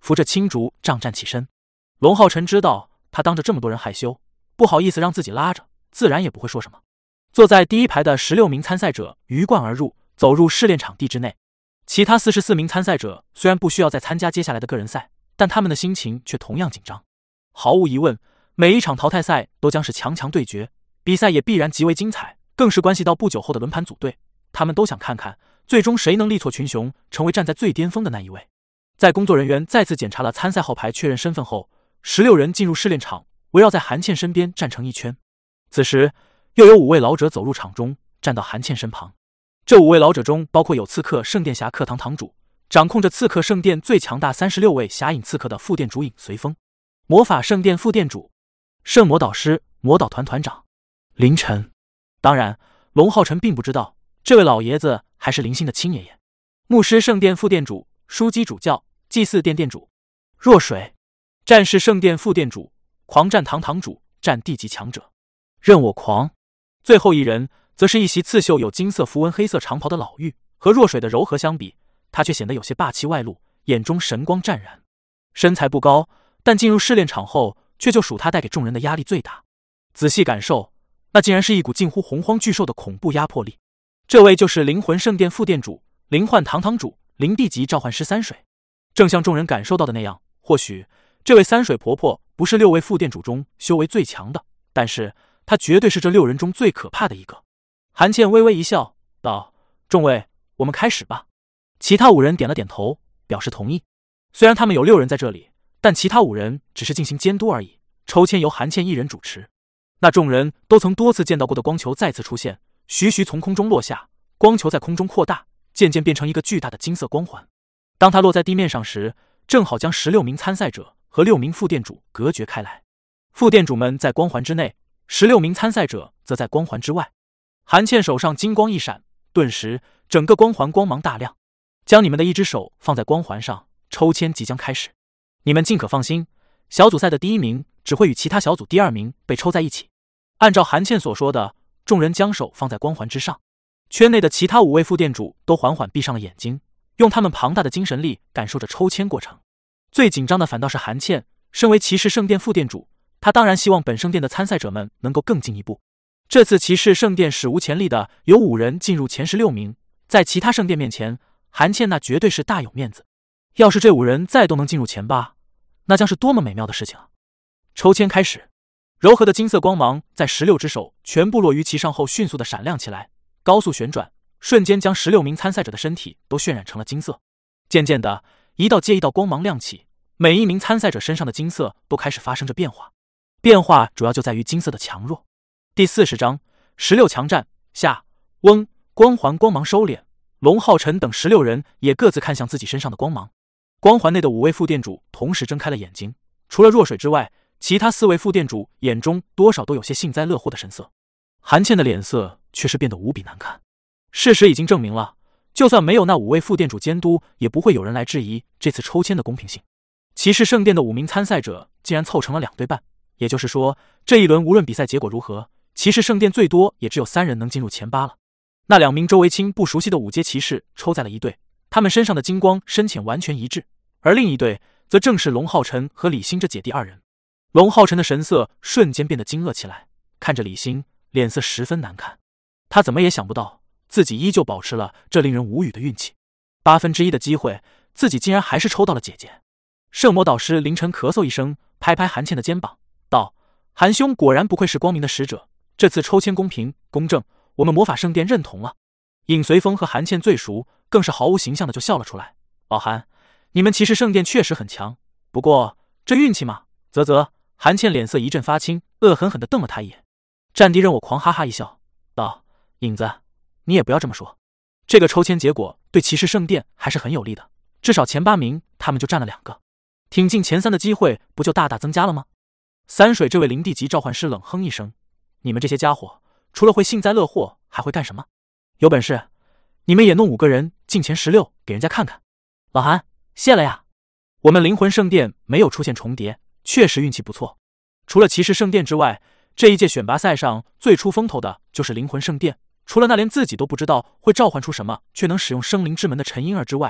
扶着青竹杖站起身。龙浩辰知道他当着这么多人害羞，不好意思让自己拉着，自然也不会说什么。坐在第一排的十六名参赛者鱼贯而入，走入试炼场地之内。其他四十四名参赛者虽然不需要再参加接下来的个人赛，但他们的心情却同样紧张。毫无疑问，每一场淘汰赛都将是强强对决，比赛也必然极为精彩，更是关系到不久后的轮盘组队。他们都想看看最终谁能力挫群雄，成为站在最巅峰的那一位。在工作人员再次检查了参赛号牌确认身份后，十六人进入试炼场，围绕在韩倩身边站成一圈。此时又有五位老者走入场中，站到韩倩身旁。这五位老者中包括有刺客圣殿侠客堂堂主，掌控着刺客圣殿最强大三十六位侠影刺客的副殿主影随风，魔法圣殿副殿主，圣魔导师魔导团团长凌晨。当然龙浩辰并不知道这位老爷子还是林星的亲爷爷。牧师圣殿副殿主，枢机主教，祭祀殿殿主若水，战士圣殿副殿主，狂战堂堂主，战地级强者任我狂。最后一人则是一袭刺绣有金色符文黑色长袍的老妪，和若水的柔和相比，他却显得有些霸气外露，眼中神光湛然。身材不高，但进入试炼场后却就属他带给众人的压力最大。仔细感受，那竟然是一股近乎洪荒巨兽的恐怖压迫力。这位就是灵魂圣殿副殿主，灵幻堂堂主，灵地级召唤师三水。正像众人感受到的那样，或许这位三水婆婆不是六位副殿主中修为最强的，但是她绝对是这六人中最可怕的一个。韩倩微微一笑道：众位，我们开始吧。其他五人点了点头，表示同意。虽然他们有六人在这里，但其他五人只是进行监督而已，抽签由韩倩一人主持。那众人都曾多次见到过的光球再次出现，徐徐从空中落下，光球在空中扩大，渐渐变成一个巨大的金色光环。当它落在地面上时，正好将十六名参赛者和六名副殿主隔绝开来。副殿主们在光环之内，十六名参赛者则在光环之外。韩倩手上金光一闪，顿时整个光环光芒大亮。将你们的一只手放在光环上，抽签即将开始。你们尽可放心，小组赛的第一名只会与其他小组第二名被抽在一起。按照韩倩所说的，众人将手放在光环之上。圈内的其他五位副殿主都缓缓闭上了眼睛，用他们庞大的精神力感受着抽签过程。最紧张的反倒是韩倩，身为骑士圣殿副殿主，她当然希望本圣殿的参赛者们能够更进一步。这次骑士圣殿史无前例的有五人进入前十六名，在其他圣殿面前，韩倩那绝对是大有面子。要是这五人再都能进入前八，那将是多么美妙的事情啊！抽签开始，柔和的金色光芒在十六只手全部落于其上后迅速的闪亮起来，高速旋转，瞬间将十六名参赛者的身体都渲染成了金色。渐渐的，一道接一道光芒亮起，每一名参赛者身上的金色都开始发生着变化。变化主要就在于金色的强弱。第四十章十六强战下，嗡，光环光芒收敛，龙浩辰等十六人也各自看向自己身上的光芒。光环内的五位副殿主同时睁开了眼睛，除了若水之外，其他四位副殿主眼中多少都有些幸灾乐祸的神色。韩倩的脸色却是变得无比难看。事实已经证明了，就算没有那五位副殿主监督，也不会有人来质疑这次抽签的公平性。骑士圣殿的五名参赛者竟然凑成了两对半，也就是说，这一轮无论比赛结果如何，骑士圣殿最多也只有三人能进入前八了。那两名周维清不熟悉的五阶骑士抽在了一队，他们身上的金光深浅完全一致，而另一队则正是龙浩辰和李欣这姐弟二人。龙浩辰的神色瞬间变得惊愕起来，看着李欣，脸色十分难看。他怎么也想不到，自己依旧保持了这令人无语的运气。八分之一的机会，自己竟然还是抽到了姐姐。圣魔导师凌晨咳嗽一声，拍拍韩倩的肩膀，道：韩兄果然不愧是光明的使者，这次抽签公平公正，我们魔法圣殿认同了。尹随风和韩倩最熟，更是毫无形象的就笑了出来。老韩，你们骑士圣殿确实很强，不过这运气嘛，啧啧。韩倩脸色一阵发青，恶狠狠地瞪了他一眼。战地任我狂哈哈一笑，道：影子，你也不要这么说，这个抽签结果对骑士圣殿还是很有利的，至少前八名他们就占了两个，挺进前三的机会不就大大增加了吗？三水这位灵地级召唤师冷哼一声，你们这些家伙除了会幸灾乐祸还会干什么？有本事你们也弄五个人进前十六给人家看看。老韩，谢了呀。我们灵魂圣殿没有出现重叠，确实运气不错。除了骑士圣殿之外，这一届选拔赛上最出风头的就是灵魂圣殿，除了那连自己都不知道会召唤出什么却能使用生灵之门的陈婴儿之外，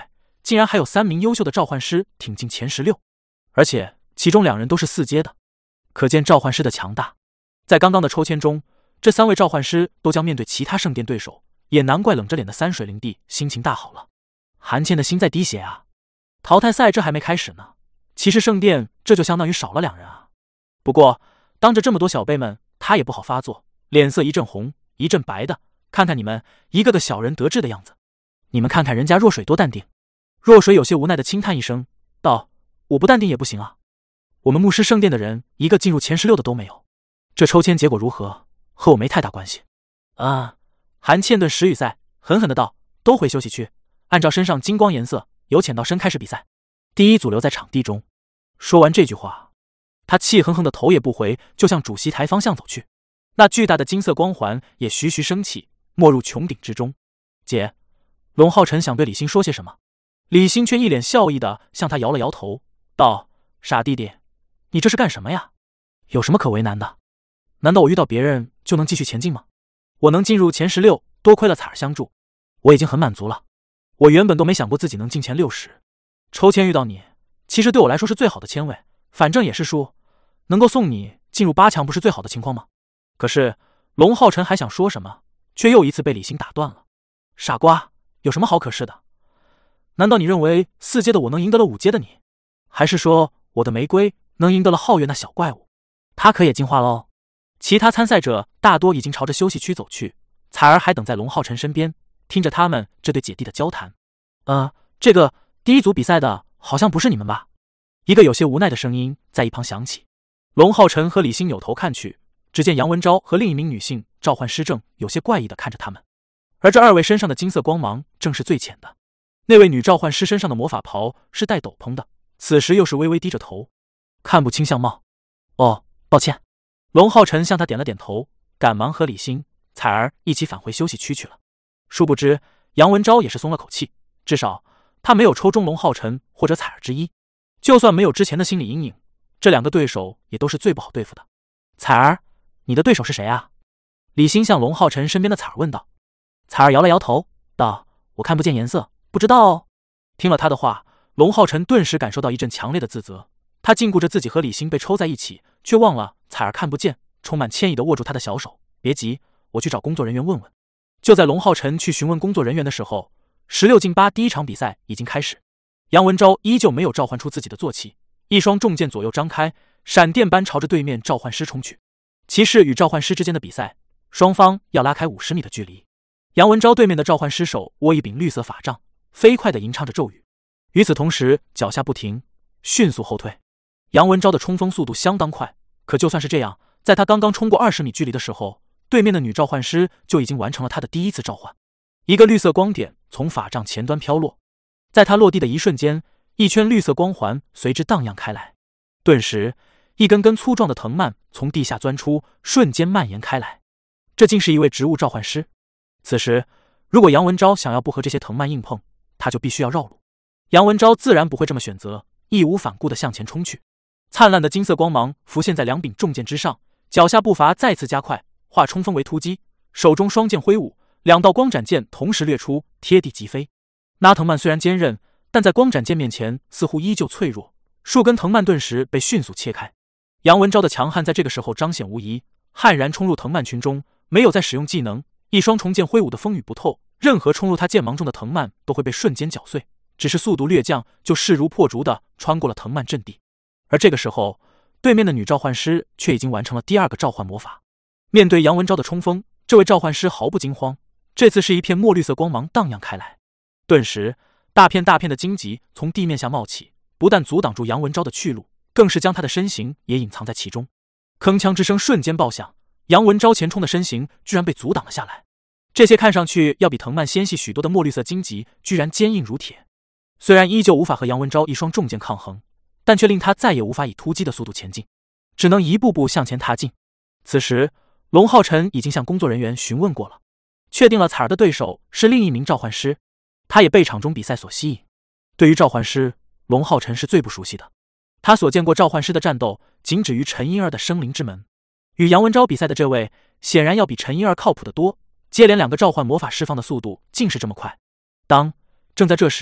竟然还有三名优秀的召唤师挺进前十六，而且其中两人都是四阶的，可见召唤师的强大。在刚刚的抽签中，这三位召唤师都将面对其他圣殿对手，也难怪冷着脸的三水灵帝心情大好了。韩倩的心在滴血啊！淘汰赛这还没开始呢，骑士圣殿这就相当于少了两人啊。不过当着这么多小辈们，他也不好发作，脸色一阵红一阵白的，看看你们一个个小人得志的样子，你们看看人家若水多淡定。若水有些无奈的轻叹一声，道：我不淡定也不行啊，我们牧师圣殿的人一个进入前十六的都没有，这抽签结果如何和我没太大关系。啊！韩倩顿时语塞，狠狠的道：都回休息区，按照身上金光颜色由浅到深开始比赛，第一组留在场地中。说完这句话，他气哼哼的头也不回，就向主席台方向走去。那巨大的金色光环也徐徐升起，没入穹顶之中。姐，龙浩辰想对李欣说些什么，李欣却一脸笑意的向他摇了摇头，道：傻弟弟，你这是干什么呀？有什么可为难的？难道我遇到别人就能继续前进吗？我能进入前十六，多亏了彩儿相助，我已经很满足了。我原本都没想过自己能进前六十，抽签遇到你，其实对我来说是最好的签位，反正也是输，能够送你进入八强不是最好的情况吗？可是龙浩辰还想说什么，却又一次被李欣打断了。傻瓜，有什么好可是的？难道你认为四阶的我能赢得了五阶的你？还是说我的玫瑰能赢得了皓月那小怪物？他可也进化喽。其他参赛者大多已经朝着休息区走去，彩儿还等在龙浩辰身边，听着他们这对姐弟的交谈。呃，这个第一组比赛的好像不是你们吧？一个有些无奈的声音在一旁响起。龙浩辰和李欣扭头看去，只见杨文昭和另一名女性召唤师正有些怪异的看着他们，而这二位身上的金色光芒正是最浅的。那位女召唤师身上的魔法袍是带斗篷的，此时又是微微低着头，看不清相貌。哦，抱歉。龙浩辰向他点了点头，赶忙和李欣、彩儿一起返回休息区去了。殊不知杨文昭也是松了口气，至少他没有抽中龙浩辰或者彩儿之一。就算没有之前的心理阴影，这两个对手也都是最不好对付的。彩儿，你的对手是谁啊？李欣向龙浩辰身边的彩儿问道。彩儿摇了摇头，道：我看不见颜色，不知道哦。听了他的话，龙浩辰顿时感受到一阵强烈的自责，他禁锢着自己和李欣被抽在一起，却忘了彩儿看不见，充满歉意地握住他的小手。别急，我去找工作人员问问。就在龙浩辰去询问工作人员的时候，十六进八第一场比赛已经开始。杨文昭依旧没有召唤出自己的坐骑，一双重剑左右张开，闪电般朝着对面召唤师冲去。骑士与召唤师之间的比赛，双方要拉开五十米的距离。杨文昭对面的召唤师手握一柄绿色法杖，飞快地吟唱着咒语，与此同时脚下不停，迅速后退。杨文昭的冲锋速度相当快，可就算是这样，在他刚刚冲过二十米距离的时候，对面的女召唤师就已经完成了他的第一次召唤。一个绿色光点从法杖前端飘落，在他落地的一瞬间，一圈绿色光环随之荡漾开来，顿时一根根粗壮的藤蔓从地下钻出，瞬间蔓延开来。这竟是一位植物召唤师。此时如果杨文昭想要不和这些藤蔓硬碰，他就必须要绕路。杨文昭自然不会这么选择，义无反顾地向前冲去。灿烂的金色光芒浮现在两柄重剑之上，脚下步伐再次加快，化冲锋为突击，手中双剑挥舞，两道光斩剑同时掠出，贴地击飞。那藤蔓虽然坚韧，但在光斩剑面前似乎依旧脆弱，数根藤蔓顿时被迅速切开。杨文昭的强悍在这个时候彰显无疑，悍然冲入藤蔓群中，没有再使用技能，一双重剑挥舞的风雨不透，任何冲入他剑芒中的藤蔓都会被瞬间搅碎，只是速度略降，就势如破竹地穿过了藤蔓阵地。而这个时候，对面的女召唤师却已经完成了第二个召唤魔法。面对杨文昭的冲锋，这位召唤师毫不惊慌，这次是一片墨绿色光芒荡漾开来，顿时大片大片的荆棘从地面下冒起，不但阻挡住杨文昭的去路，更是将他的身形也隐藏在其中。铿锵之声瞬间爆响，杨文昭前冲的身形居然被阻挡了下来。这些看上去要比藤蔓纤细许多的墨绿色荆棘居然坚硬如铁，虽然依旧无法和杨文昭一双重剑抗衡，但却令他再也无法以突击的速度前进，只能一步步向前踏进。此时龙浩辰已经向工作人员询问过了，确定了彩儿的对手是另一名召唤师，他也被场中比赛所吸引。对于召唤师，龙浩辰是最不熟悉的，他所见过召唤师的战斗仅止于陈婴儿的生灵之门。与杨文昭比赛的这位显然要比陈婴儿靠谱得多，接连两个召唤魔法释放的速度竟是这么快。当正在这时，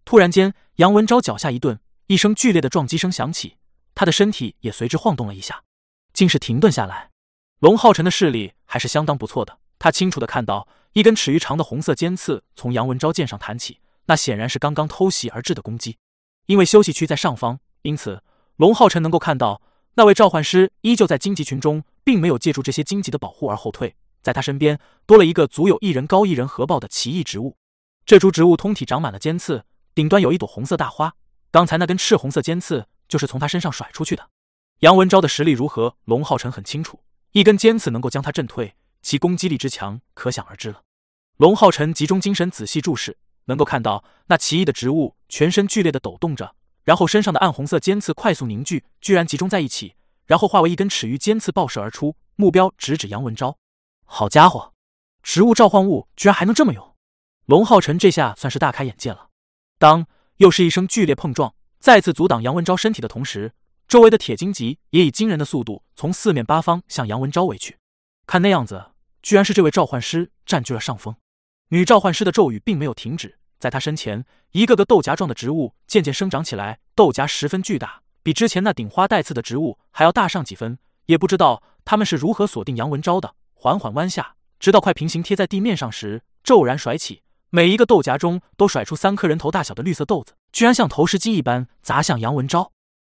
突然间，杨文昭脚下一顿，一声剧烈的撞击声响起，他的身体也随之晃动了一下，竟是停顿下来。龙浩辰的视力还是相当不错的，他清楚地看到一根尺余长的红色尖刺从杨文昭剑上弹起，那显然是刚刚偷袭而至的攻击。因为休息区在上方，因此龙浩辰能够看到那位召唤师依旧在荆棘群中，并没有借助这些荆棘的保护而后退，在他身边多了一个足有一人高一人合抱的奇异植物。这株植物通体长满了尖刺，顶端有一朵红色大花，刚才那根赤红色尖刺就是从他身上甩出去的。杨文昭的实力如何，龙浩辰很清楚，一根尖刺能够将他震退，其攻击力之强可想而知了。龙浩辰集中精神仔细注视，能够看到那奇异的植物全身剧烈的抖动着，然后身上的暗红色尖刺快速凝聚，居然集中在一起，然后化为一根尺余尖刺爆射而出，目标直指杨文昭。好家伙，植物召唤物居然还能这么用！龙浩辰这下算是大开眼界了。当又是一声剧烈碰撞，再次阻挡杨文昭身体的同时，周围的铁荆棘也以惊人的速度从四面八方向杨文昭围去。看那样子，居然是这位召唤师占据了上风。女召唤师的咒语并没有停止，在她身前，一个个豆荚状的植物渐渐生长起来，豆荚十分巨大，比之前那顶花带刺的植物还要大上几分。也不知道他们是如何锁定杨文昭的，缓缓弯下，直到快平行贴在地面上时，骤然甩起，每一个豆荚中都甩出三颗人头大小的绿色豆子，居然像投石机一般砸向杨文昭。